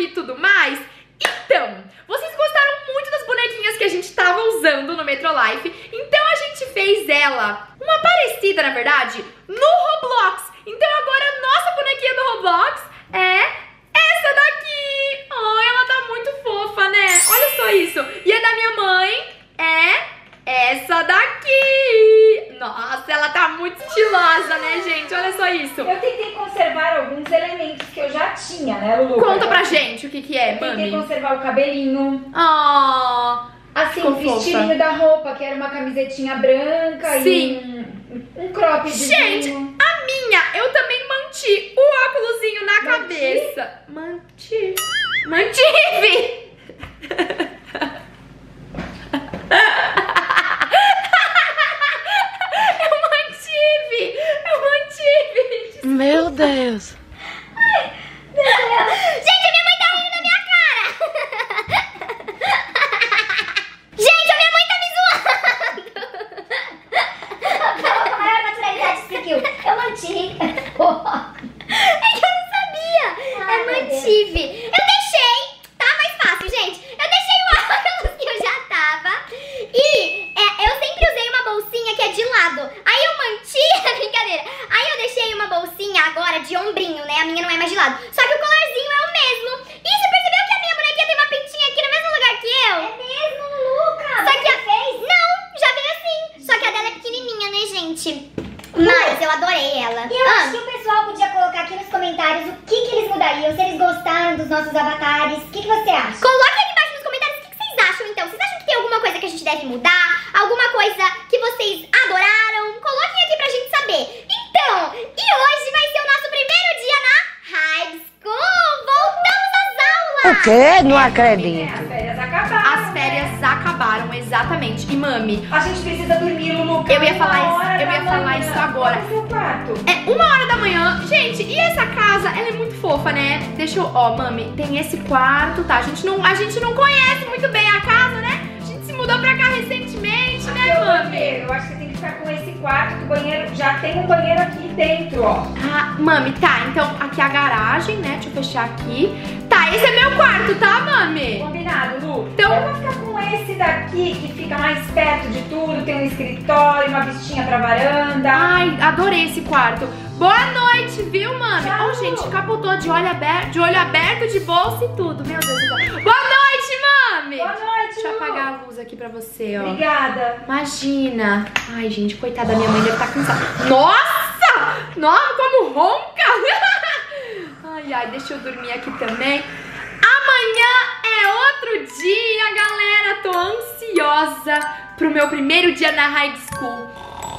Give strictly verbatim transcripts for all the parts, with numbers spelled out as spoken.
e tudo mais. Então, vocês gostaram muito das bonequinhas que a gente tava usando no Metrolife, então a gente fez ela, uma parecida na verdade, no Roblox. Então agora a nossa bonequinha do Roblox é essa daqui. Oh, ela tá muito fofa, né? Olha só isso. E a da minha mãe é essa daqui. Nossa, ela tá muito estilosa, né, gente? Olha só isso. Eu tentei conservar alguns elementos que eu já tinha, né, Lulu? Conta pra gente o que que é, eu tentei mami. conservar o cabelinho. Oh, assim, o vestidinho da roupa, que era uma camisetinha branca. Sim. E um, um croppedzinho. Gente, a minha, eu também manti o óculosinho na Manti? cabeça. Manti. Mantive. Meu Deus. Ai, meu Deus. Gente, a minha mãe tá rindo na minha cara. Gente, a minha mãe tá me zoando. Falou com a maior naturalidade seguiu. Eu mantive. É que eu não sabia. Ai, eu mantive. Eu deixei. Tá mais fácil, gente. Eu deixei o óculos que eu já tava. E é, eu sempre usei uma bolsinha que é de lado. Aí eu mantive. Brincadeira. Aí eu deixei uma bolsinha agora de ombrinho, né? A minha não é mais de lado. Só que o colarzinho é o mesmo. E você percebeu que a minha bonequinha tem uma pintinha aqui no mesmo lugar que eu? É mesmo, Luca? Só que a fez? Não, já veio assim. Só que a dela é pequenininha, né, gente? Mas eu adorei ela. E eu ah. acho que o pessoal podia colocar aqui nos comentários o que, que eles mudariam, se eles gostaram dos nossos avatares. O que, que você acha? Coloque aqui embaixo nos comentários o que, que vocês acham, então. Vocês acham que tem alguma coisa que a gente deve mudar? Alguma coisa que vocês adoraram? Coloquem aqui pra gente saber. Então, e hoje vai ser o nosso primeiro dia na High School. Voltamos às aulas. O quê? Não acredito. As férias acabaram. As férias acabaram, exatamente. E mami, A gente precisa dormir, Lulu. Eu ia Uma falar isso- hora eu ia da falar manhã. isso agora. Qual é o seu quarto? é uma hora da manhã. Gente, e essa casa, ela é muito fofa, né? Deixa eu... Ó, mami, tem esse quarto, tá? A gente não, a gente não conhece muito bem a casa, né? A gente se mudou pra cá recentemente, Aqui né, é o mami? banheiro. Eu acho que você tem que ficar com esse quarto, que o banheiro já tem um banheiro aqui dentro, ó. Ah, mami, tá. Então, aqui é a garagem, né? Deixa eu fechar aqui. Tá, esse é meu quarto, tá, mami? Combinado, Lu? Então- Eu vou ficar com esse daqui, que fica mais perto de tudo. Tem um escritório, uma vistinha pra varanda. Ai, adorei esse quarto. Boa noite, viu, mami? Ó, Tchau. gente, capotou de olho aberto, de olho aberto, de bolsa e tudo. Meu Deus do céu. Boa noite, mami! Boa noite, Deixa eu Lu. apagar a luz aqui pra você, ó. Obrigada. Imagina. Ai, gente, coitada da minha mãe, deve estar cansada. Nossa! Nossa, como ronca! Ai, ai, deixa eu dormir aqui também. Amanhã é outro dia, galera. Tô ansiosa pro meu primeiro dia na high school.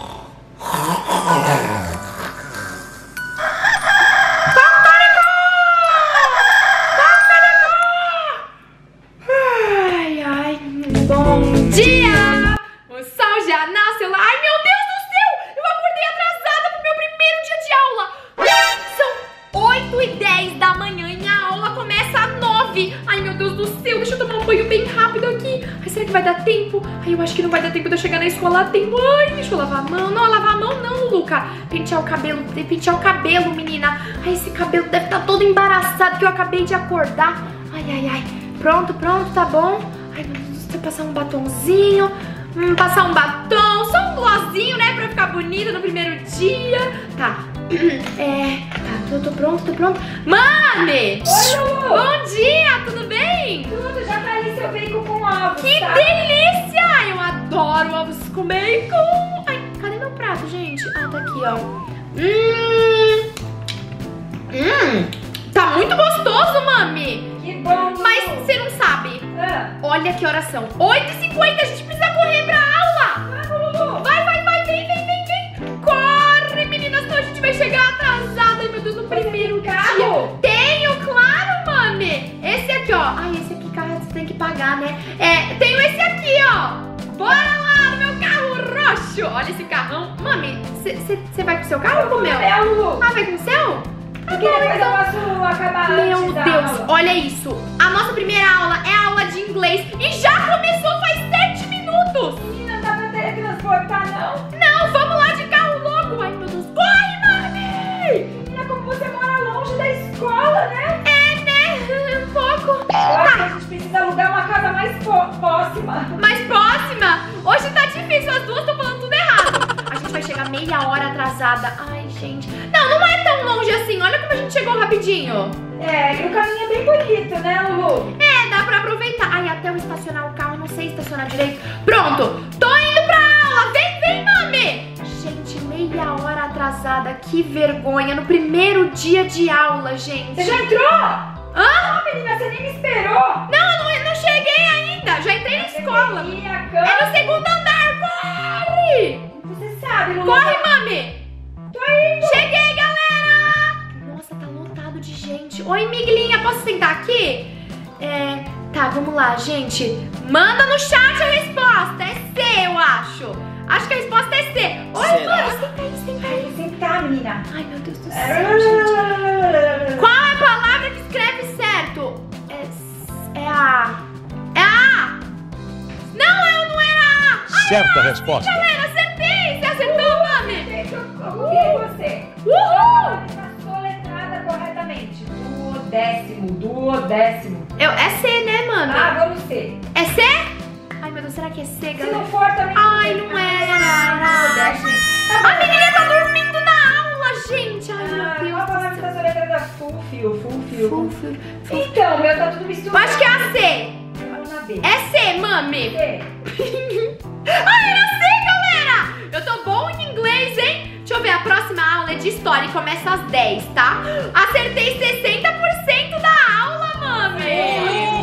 Ai, ai, bom dia! O sol já nasceu lá. Ai, meu Deus do céu! Eu acordei atrasada pro meu primeiro dia de aula. São oito e dez da manhã e a aula começa às nove. Ai, meu Deus do céu, deixa eu tomar um banho bem rápido aqui. Ai, será que vai dar tempo? Ai, eu acho que não vai dar tempo de eu chegar na escola a tempo. Ai, deixa eu lavar a mão. Não, lavar a mão não, Luca. Pentear o cabelo, pentear o cabelo, menina. Ai, esse cabelo deve estar todo embaraçado que eu acabei de acordar. Ai, ai, ai. Pronto, pronto, tá bom. Ai, meu Deus, deixa eu passar um batonzinho. Hum, passar um batom, só um glossinho, né, pra ficar bonita no primeiro dia. Tá, é, tá, eu tô pronto, tô pronto. Mami! Oi, Lu. Bom dia, tudo bem? Tudo, já tá aí seu bacon com ovos, Que tá? delícia! Eu adoro ovos com bacon. Ai, cadê meu prato, gente? Ah, tá aqui, ó. Hum, hum, tá muito gostoso, mami. Que bom, Lu. Mas você não sabe. Ah, Olha que horas são. oito e cinquenta, a gente precisa correr pra aula. vamos, Lu. Vai, vai, vai, vem, vem, vem, vem. Corre, meninas, senão a gente vai chegar atrasada. Ai, meu Deus, no primeiro carro? dia. Tenho, claro, mami. Esse aqui, ó. Ai, esse aqui, carro, você tem que pagar, né? É, tenho esse aqui, ó. Bora lá no meu carro roxo. Olha esse carrão. Mami, você vai com o seu carro ou com o meu? É, Lu. Ah, vai com o seu? Tá Porque bom, depois então. eu posso acabar Meu antes da Deus, aula. olha isso. A nossa primeira aula é a aula de inglês e já começou faz sete minutos. Menina, não dá pra teletransportar, não? Não, vamos lá de carro logo. Ai, meu Deus, corre, mami. Menina, como você mora longe da escola, né? É, né? Um pouco. próxima. Mais próxima? Hoje tá difícil, as duas estão falando tudo errado. A gente vai chegar meia hora atrasada. Ai, gente. Não, não é tão longe assim. Olha como a gente chegou rapidinho. É, e o caminho é bem bonito, né, Lulu? É, dá pra aproveitar. Ai, até eu estacionar o carro, não sei estacionar direito. Pronto, tô indo pra aula. Vem, vem, mami. Gente, meia hora atrasada. Que vergonha. No primeiro dia de aula, gente. Você já entrou? Hã? Ah, menina, você nem me esperou. Não, eu não, não cheguei ainda. Já entrei na escola. É no segundo andar. Corre! Você sabe, Lulu. Corre, mami. Tô indo. Cheguei, galera. Nossa, tá lotado de gente. Oi, Miguelinha, posso sentar aqui? É, tá, vamos lá, gente. Manda no chat a resposta. É C, eu acho. Acho que a resposta é C. Oi, mano, senta aí, senta aí. Sentar, menina. Ai, meu Deus do céu, gente. Qual é a palavra que escreve certo? É, é a... É a... Não, eu não era a... Ai, Certa ai, resposta. Galera, acertei. Você acertou, mami? Eu copiei você. Uhul. Está soletrada corretamente. Duodécimo, duodécimo. Eu, é C, né, mami? Ah, vamos ser. É C? Ai, meu Deus, será que é C, Se galera? não for também. Ai, não era. A menina tá dormindo na aula, gente. Ai, Ah, meu qual a Deus palavra do que céu. está soletrada? Fúfio, fúfio. Fúfio, fúfio. Então, meu, tá tudo misturado. Eu acho que é a C. Vamos na B. É C, mami. C. Ai, era C, galera. Eu tô bom em inglês, hein? Deixa eu ver, a próxima aula é de história e começa às dez, tá? Acertei sessenta por cento da aula, mami.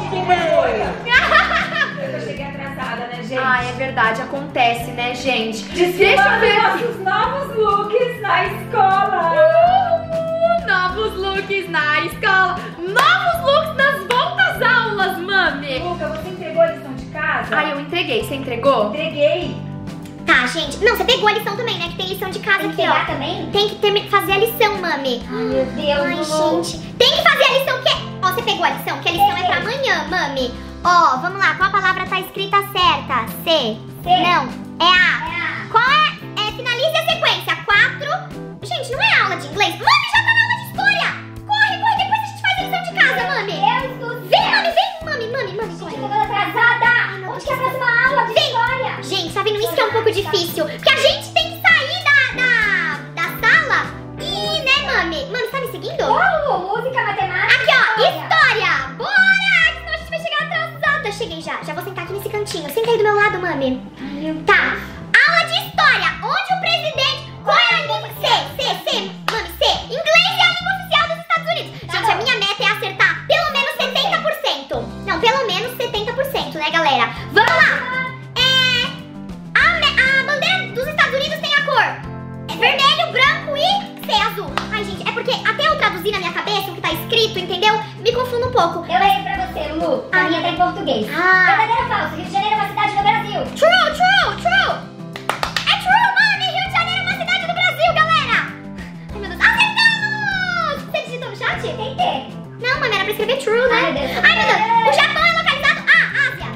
Eu cheguei atrasada, né, gente? Ai, é verdade, acontece, né, gente? Deixa eu Desfilando ver aqui. nossos novos looks na escola. Uh, novos looks na escola. Novos looks nas voltas aulas, mami. Luca, você entregou a lição de casa? Ai, eu entreguei. Você entregou? Entreguei. Tá, gente. Não, você pegou a lição também, né? Que tem lição de casa Tem que aqui, ó. pegar também? Tem que ter, fazer a lição, mami. Ai, meu Deus, Ai, Lulu. gente. Tem que fazer a lição que é... Ó, você pegou a lição? Que a lição é pra amanhã, mami. Ó, vamos lá. Qual a palavra tá escrita certa? C. C. Não, é A. É a... Qual é? É, finalize a sequência. Quatro. Gente, não é aula de inglês? Mami, já tá na aula de história. Corre, corre. Depois a gente faz a lição de casa, mami. Deus do Vem, céu. mami, vem. Mami, mami, mami, Gente, eu corre. tô toda atrasada. Onde que é a próxima aula de Vem. história? Gente, tá vendo? Isso que é um pouco difícil. Porque a gente tem que sair da, da, da sala e, né, mami? Mami, tá me seguindo? Qual? Música, matemática? Aqui, ó, história. história. Bora! Senão a gente vai chegar atrasada. Cheguei já. Já vou sentar aqui nesse cantinho. Senta aí do meu lado, mami. Tá. Aula de história. Onde o presidente... Qual é a língua? C, C, C. Mami, C. Inglês é a língua oficial dos Estados Unidos. Tá Gente, bom. a minha meta é acertar pelo menos setenta por cento. Não, pelo menos setenta por cento, né, galera? Vamos lá. É... A, me- a bandeira dos Estados Unidos tem a cor é vermelho, branco e C, azul. Ai, gente, é porque até eu traduzir na minha cabeça o que tá escrito, entendeu? Me confundo um pouco. Eu leio pra você, Lulu. A Ah. minha tá em português. Ah. Verdadeiro ou falso? Rio de Janeiro é uma cidade no Brasil. True, true, true. É true, mami. Rio de Janeiro é uma cidade do Brasil, galera. Ai, meu Deus. Acertamos! Você digitou no chat? Tem que. Não, mami, era pra escrever true, né? Ai, meu Deus. Ai, meu Deus. O Japão é localizado... Ah, Ásia.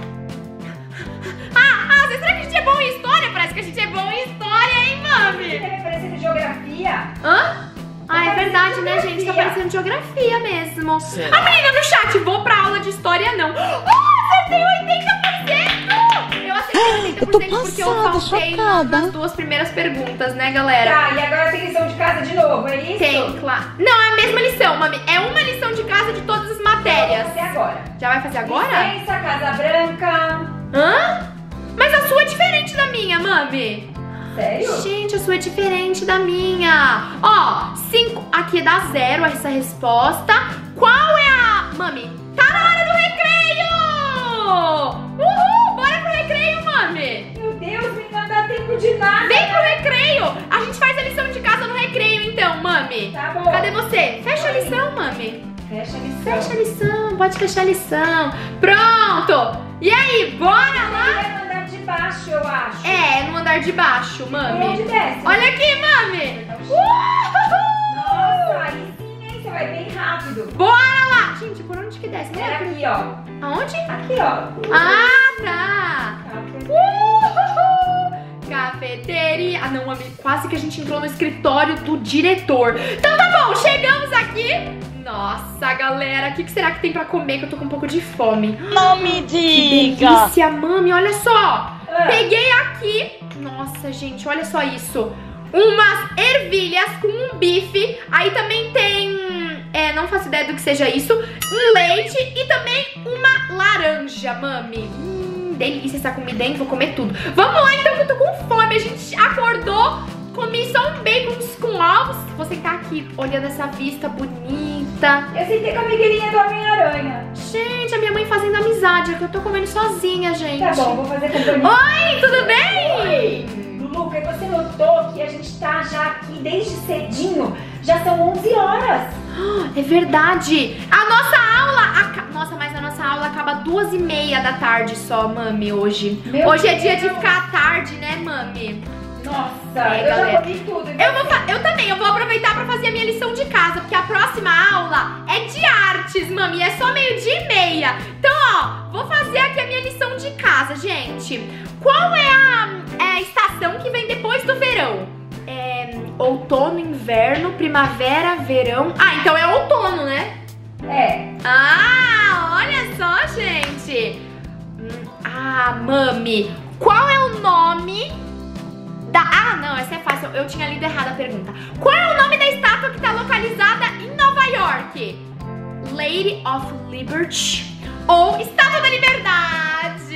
Ah, ah, será que a gente é bom em história? Parece que a gente é bom em história, hein, Você mami? tem referência de geografia? Hã? Ah, é verdade, né, gente? Tá parecendo geografia mesmo. A menina no chat, vou pra aula de história, não. Ah, acertei oitenta por cento! Eu acertei oitenta por cento porque eu passada, faltei chocada. nas duas primeiras perguntas, né, galera? Tá, e agora tem lição de casa de novo, é isso? Tem, claro. Não, é a mesma lição, mami. É uma lição de casa de todas as matérias. Vamos fazer agora. Já vai fazer agora? Licença, Casa Branca. Hã? Mas a sua é diferente da minha, mami. Sério? Gente, a sua é diferente da minha. Ó, cinco. Aqui dá zero essa resposta. Qual é a... Mami, tá na hora do recreio! Uhul! Bora pro recreio, mami! Meu Deus, menina, não dá tempo de nada. Vem pro recreio! A gente faz a lição de casa no recreio, então, mami. Tá bom. Cadê você? Fecha a lição, mami. Fecha a lição. Fecha a lição, pode fechar a lição. Pronto! E aí, bora lá? Vai mandar de baixo, eu acho. É, no andar de baixo, Onde mami. desce? Olha aqui, mami. Uhul! Nossa, aí sim, hein? Você vai bem rápido. Bora lá! Gente, por onde que desce? Não é Era por- aqui, ó. Aonde? Aqui, ó. Ah, tá! Uhul! Cafeteria. Ah, não, mami, quase que a gente entrou no escritório do diretor. Então tá bom, chegamos aqui. Nossa, galera, o que, que será que tem pra comer? Que eu tô com um pouco de fome. Não me Que diga. delícia, mami, olha só. Ah. Peguei aqui. Nossa, gente, olha só isso. Umas ervilhas com um bife. Aí também tem, é, não faço ideia do que seja isso, um leite e também uma laranja, mami. Hum, delícia essa comida, hein? Vou comer tudo. Vamos lá, então, que eu tô com fome. A gente acordou, comi só um bacon com ovos. Vou sentar aqui, olhando essa vista bonita. Eu sentei com a amiguinha do Homem-Aranha. Gente, a minha mãe fazendo amizade, é que eu tô comendo sozinha, gente. Tá bom, vou fazer companhia. Oi, tudo bem? Luca, você notou que a gente tá já aqui desde cedinho? Já são onze horas. É verdade. A nossa aula... aca- Nossa, mas a nossa aula acaba duas e meia da tarde só, mami, hoje. Meu hoje é dia de Deus. ficar à tarde, né, mami? Nossa, É, eu galera. já comi tudo. Eu, vou fa- eu também, eu vou aproveitar pra fazer a minha lição de casa, porque a próxima aula é de artes, mami, é só meio-dia e meia. Então, ó, vou fazer aqui a minha lição de casa, gente. Qual é a, é a estação que vem depois do verão? É outono, inverno, primavera, verão... Ah, então é outono, né? É. Ah, olha só, gente. Hum, Ah, mami, qual é o nome da... Ah, não, essa é fácil, eu tinha lido errado a pergunta. Qual é o nome da estátua que está localizada em Nova York? Lady of Liberty ou Estátua da Liberdade?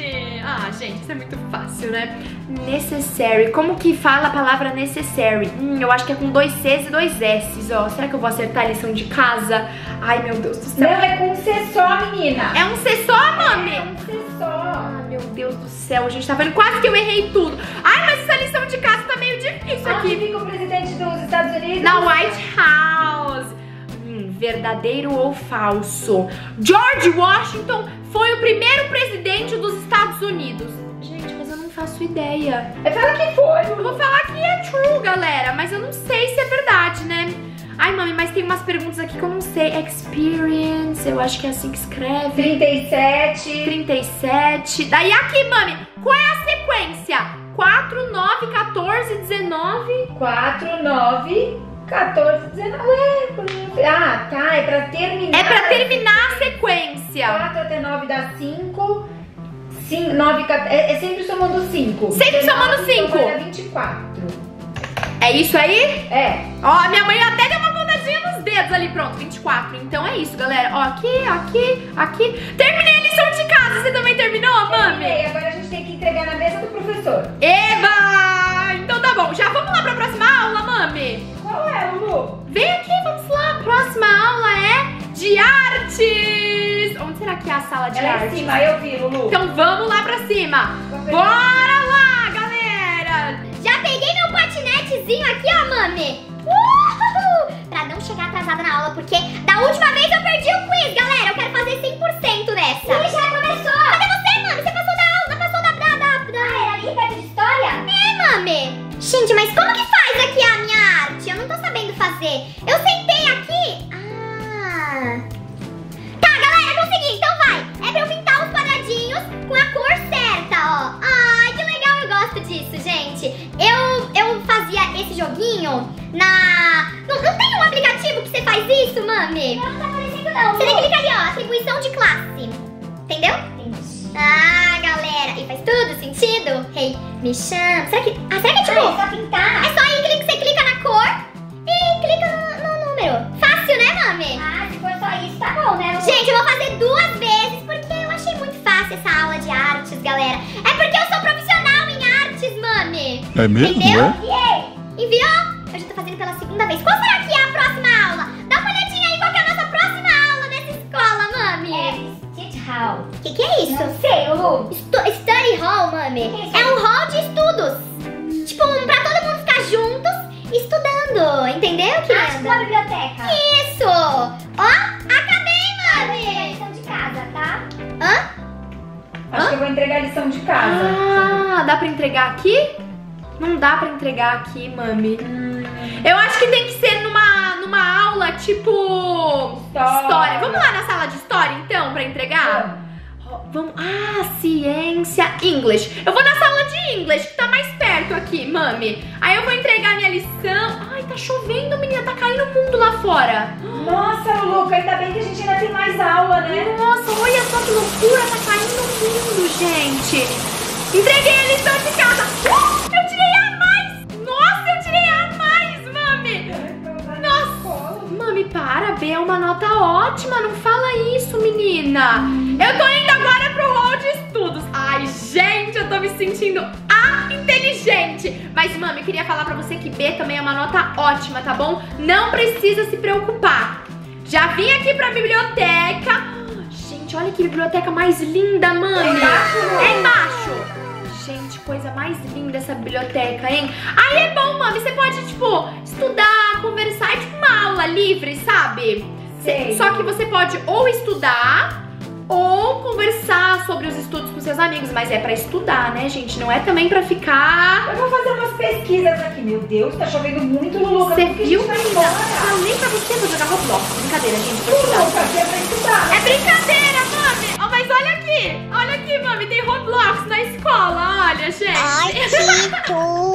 Ah, gente, isso é muito fácil, né? Necessary, como que fala a palavra necessary? Hum, eu acho que é com dois C's e dois S's, ó. Será que eu vou acertar a lição de casa? Ai, meu Deus do céu. Não, é com um C só, menina. É um C só, mami? É um C só. Ah, meu Deus do céu, a gente tá vendo quase que eu errei tudo. Ai, mas essa lição de casa tá meio difícil Onde aqui. fica o presidente dos Estados Unidos? Na White House. Hum, verdadeiro ou falso? George Washington foi o primeiro presidente dos Estados Unidos. Gente, mas eu não faço ideia. É, fala que foi. Eu vou falar que é true, galera, mas eu não sei se é verdade, né? Ai, mami, mas tem umas perguntas aqui que eu não sei. Experience, eu acho que é assim que escreve. trinta e sete. trinta e sete. Daí aqui, mami, qual é a sequência? quatro, nove, quatorze, dezenove. quatro, nove, quatorze, dezenove. Ué, ah, tá. É pra terminar. É pra terminar a sequência. quatro até nove dá cinco. nove, é, é sempre somando cinco. Sempre somando cinco. Então vai dar vinte e quatro. É isso aí? É. Ó, minha mãe até deu uma contadinha nos dedos ali, pronto, vinte e quatro. Então é isso, galera. Ó, aqui, aqui, aqui. Terminei a lição de casa, você também terminou, mami? Terminei. Agora a gente tem que entregar na mesa do professor. Eba! Então tá bom, já vamos lá pra próxima aula, mami? Qual é, Lulu? Vem aqui, vamos lá. A próxima aula é de artes. Onde será que é a sala de É lá em artes? cima, eu vi, Lulu. Então vamos lá pra cima. Vou pegar. Bora lá, galera. Já peguei meu patinetezinho aqui, ó, mami. Uhul! Pra não chegar atrasada na aula, porque da última vez eu perdi o quiz, galera. Eu quero fazer cem por cento nessa. Ih, já começou. Cadê você, mami? Você passou da aula, passou da... da, da, da... Ah, era ali perto de história? É, mami. Gente, mas como que faz aqui a minha arte? Eu não tô sabendo fazer. Eu sentei aqui... Ah... Tá, galera, consegui. Então vai. É pra eu pintar os quadradinhos com a cor certa, ó. Ai, que legal. Eu gosto disso, gente. Eu, eu fazia esse joguinho na... Não, não tem um aplicativo que você faz isso, mami? Não tá aparecendo não. Você tem que clicar ali, ó. Atribuição de classe. Entendeu? Entendi. Ah, galera. E faz tudo sentido? Hey, me chama. Será que... Ah, será que é tipo... Ah, é só pintar. É só aí que você clica na cor e clica no, no número. Fácil, né, mami? Ah, se for só isso, tá bom, né, Lulu? Gente, eu vou fazer duas vezes porque eu achei muito fácil essa aula de artes, galera. É porque eu sou profissional em artes, mami. É mesmo, Entendeu? é? Enviei. Enviou? Eu já tô fazendo pela segunda vez. Qual será que é a próxima aula? Dá uma olhadinha aí qual que é a nossa próxima aula nessa escola, mami. É Stitch Hall. O que, que é isso? Não sei, Lulu. Estu- study hall, mami. Que isso? É um hall de estudos. Tipo, um pra todo mundo ficar juntos estudando. Entendeu, Ah, tipo uma querida? biblioteca. Isso! Ó, acabei, Ah, vou entregar a mami! lição de casa, tá? Hã? Acho que eu vou entregar a lição de casa. Ah, dá pra entregar aqui? Não dá pra entregar aqui, mami. Hum. Eu acho que tem que ser numa, numa aula tipo... História. Vamos lá na sala de história, então, pra entregar? Ó, Vamos... Ah, ciência, English. Eu vou na sala de English, que tá mais perto aqui, mami. Aí eu vou entregar minha lição. Ai, tá chovendo, menina. tá caindo o mundo lá fora. Nossa, Luluca, ainda bem que a gente ainda tem mais aula, né? Nossa, olha só que loucura, tá caindo o mundo, gente. Entreguei a lição de casa. Uh, eu tirei A mais. Nossa, eu tirei A mais, mami. Nossa, mami, para, B é uma nota ótima, não fala isso, menina. Eu tô indo agora pro hall de estudos. Ai, gente, eu tô me sentindo a inteligente. Mas, mami, eu queria falar pra você que B também é uma nota ótima, tá bom? Não precisa se preocupar. Já vim aqui pra biblioteca. Gente, olha que biblioteca mais linda, mami. É embaixo, é embaixo. Gente, coisa mais linda essa biblioteca, hein? Aí é bom, mami, você pode, tipo, estudar, conversar, é tipo uma aula livre, sabe? Sei. Só que você pode ou estudar ou conversar sobre os estudos com seus amigos, mas é pra estudar, né, gente? Não é também pra ficar... Eu vou fazer umas pesquisas aqui. Meu Deus, tá chovendo muito, Luluca. Você Como que a viu? gente vai Não, embora? não, nem pra você vou jogar Roblox. Brincadeira, gente, vou estudar. Luluca, aqui é pra estudar. É brincadeira, mami! Oh, mas olha aqui! Olha aqui, mami, tem Roblox na escola, olha, gente! Ai, que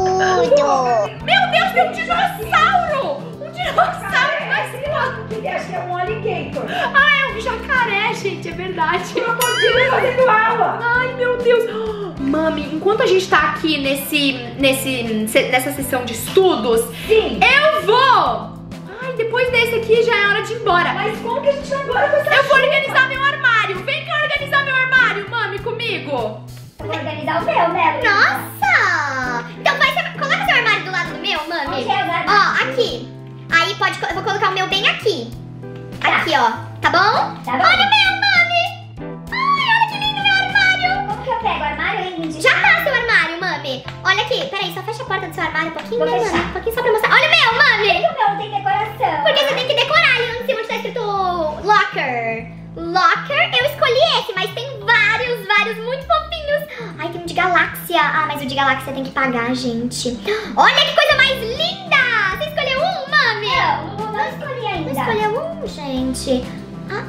tudo! Meu Deus, tem um dinossauro! Um dinossauro na escola! Ele acha que é um alligator. Ah, é um jacaré, gente, é verdade! Crocodilo fazendo aula. Ai, meu Deus! Oh, mami, enquanto a gente tá aqui nesse, nesse, nessa sessão de estudos, Sim. eu vou! Ai, depois desse aqui já é hora de ir embora. Mas como que a gente vai embora com essa Eu vou chuva? organizar meu armário. Vem cá organizar meu armário, mami, comigo. Eu vou organizar o meu, né? Nossa! Então vai, coloca seu armário do lado do meu, mami. Onde é o armário? Ó, aqui. Aí pode, eu vou colocar o meu bem aqui. Tá. Aqui, ó. Tá bom? Tá bom. Olha o meu, mami. Ai, olha que lindo meu armário. Como que eu pego o armário, hein? Já tá seu armário, mami. Olha aqui. Peraí, só fecha a porta do seu armário um pouquinho, Vou né, fechar. mami? Um pouquinho só pra mostrar. Olha o meu, mami. O meu tem decoração. Porque você tem que decorar ali em cima onde tá escrito locker. Locker, eu escolhi esse, mas tem vários, vários muito fofinhos. Ai, tem um de galáxia. Ah, mas o de galáxia tem que pagar, gente. Olha que coisa mais linda! Você escolheu um, mami? Não, não escolhi Não ainda. escolheu um, gente. Ah,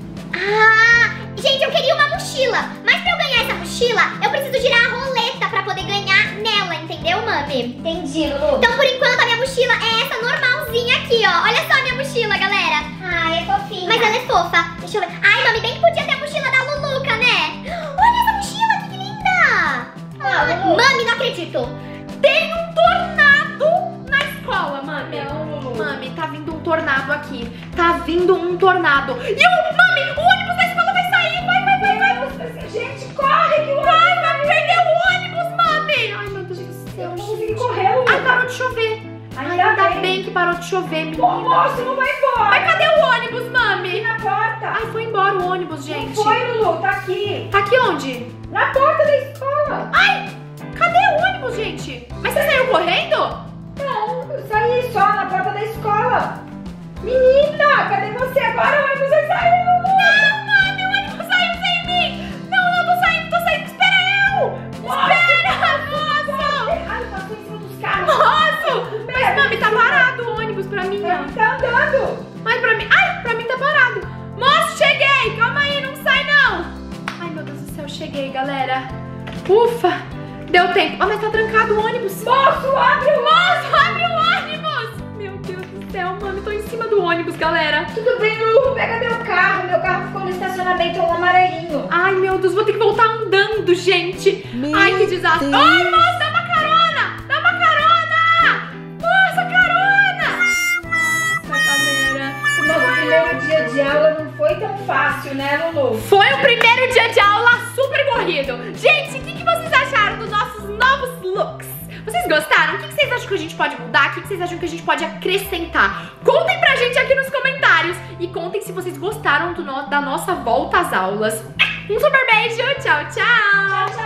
ah, gente, eu queria uma mochila. Mas pra eu ganhar essa mochila, eu preciso girar a roleta pra poder ganhar nela, entendeu, mami? Entendi, Lulu. Então, por enquanto, a minha mochila é essa normalzinha aqui, ó. Olha só a minha mochila, galera. Ai, é fofinha. Mas ela é fofa. Deixa eu ver. Ai, mami, bem que podia ter a mochila da Luluca, né? Olha essa mochila, que linda. Ai, Lulu. mami, não acredito. Tem um tornado na escola, mami. Não, Lulu. Mami, tá vindo um tornado aqui. Tá vindo um tornado. E o, mami, o ônibus da escola vai sair. Vai, vai, vai, vai. Gente, corre que o Vai, vai perder o ônibus, mami. Ai, meu Deus do céu, Eu não gente. consegui correr, Lulu. Ai, parou de chover. Ainda Ai, ainda bem. bem que parou de chover, menina. O moço não vai embora. Mas cadê o ônibus, mami? Na porta. Ai, foi embora o ônibus, gente. Não foi, Lulu, tá aqui. Tá aqui onde? Na porta da escola. Ai, cadê o ônibus, gente? Mas você saiu correndo? Não, eu saí só na porta da escola. Menina, cadê você agora? O ônibus vai sair, Lulu. Não, mami, o ônibus saiu sem mim. Não, não, tô saindo, tô saindo. Espera eu. Espera, moço. Ai, passou em cima dos carros. Moço. Mas, mami, tá parado o ônibus pra mim, Pra ó. mim tá andando. Mas pra mim... Ai, pra mim tá parado. Moço, cheguei. Calma aí, não sai, não. Ai, meu Deus do céu, cheguei, galera. Ufa, deu tempo. Ah, mas tá trancado o ônibus. Moço, abre o Moço, abre o ônibus. Meu Deus do céu, mami, tô em cima do ônibus, galera. Tudo bem, Lulu, pega meu carro. Meu carro ficou no estacionamento amarelinho. Ai, meu Deus, vou ter que voltar andando, gente. Meu Ai, que desastre. Deus. Ai, moço, dá uma carona. Dá uma carona. Moça, carona. Nossa, galera. O nosso primeiro dia de aula não foi tão fácil, né, Lulu? Foi o primeiro dia de aula super corrido. Gente, o que, que vocês acharam dos nossos novos looks? Vocês gostaram? O que, que vocês acham que a gente pode mudar? O que, que vocês acham que a gente pode acrescentar? Contem pra gente aqui nos comentários. E contem se vocês gostaram do no- da nossa volta às aulas. Um super beijo. Tchau, tchau. Tchau, tchau.